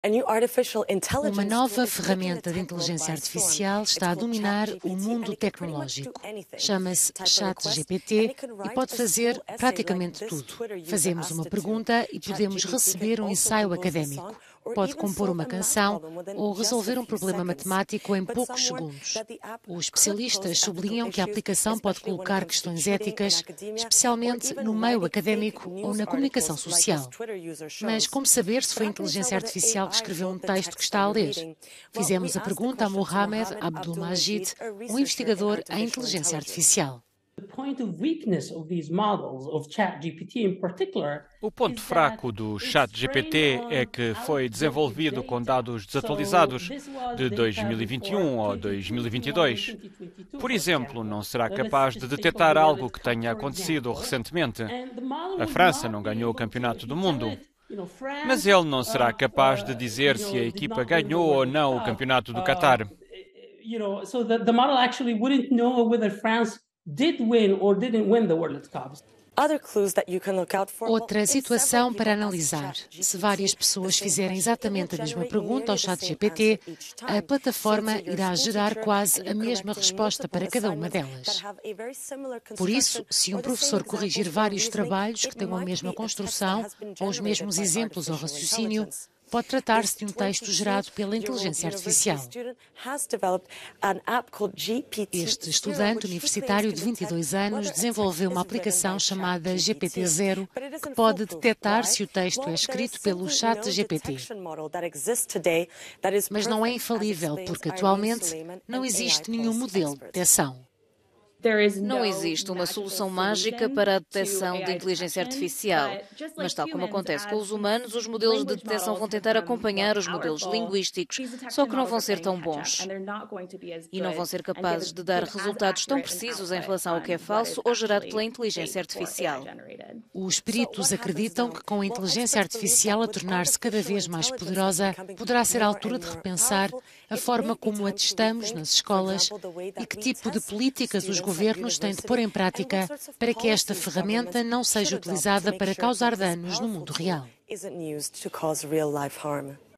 Uma nova ferramenta de inteligência artificial está a dominar o mundo tecnológico. Chama-se ChatGPT e pode fazer praticamente tudo. Fazemos uma pergunta e podemos receber um ensaio académico. Pode compor uma canção ou resolver um problema matemático em poucos segundos. Os especialistas sublinham que a aplicação pode colocar questões éticas, especialmente no meio académico ou na comunicação social. Mas como saber se foi a inteligência artificial que escreveu um texto que está a ler? Fizemos a pergunta a Mohamed Abdulmajid, um investigador em inteligência artificial. O ponto fraco do ChatGPT é que foi desenvolvido com dados desatualizados de 2021 ou 2022. Por exemplo, não será capaz de detectar algo que tenha acontecido recentemente. A França não ganhou o Campeonato do Mundo. Mas ele não será capaz de dizer se a equipa ganhou ou não o Campeonato do Qatar. Outra situação para analisar. Se várias pessoas fizerem exatamente a mesma pergunta ao ChatGPT, a plataforma irá gerar quase a mesma resposta para cada uma delas. Por isso, se um professor corrigir vários trabalhos que tenham a mesma construção ou os mesmos exemplos ou raciocínio, pode tratar-se de um texto gerado pela inteligência artificial. Este estudante universitário de 22 anos desenvolveu uma aplicação chamada GPT-0 que pode detectar se o texto é escrito pelo ChatGPT. Mas não é infalível, porque atualmente não existe nenhum modelo de detecção. Não existe uma solução mágica para a detecção de inteligência artificial, mas tal como acontece com os humanos, os modelos de detecção vão tentar acompanhar os modelos linguísticos, só que não vão ser tão bons. E não vão ser capazes de dar resultados tão precisos em relação ao que é falso ou gerado pela inteligência artificial. Os peritos acreditam que com a inteligência artificial a tornar-se cada vez mais poderosa, poderá ser a altura de repensar a forma como a testamos nas escolas e que tipo de políticas os governos têm de pôr em prática para que esta ferramenta não seja utilizada para causar danos no mundo real.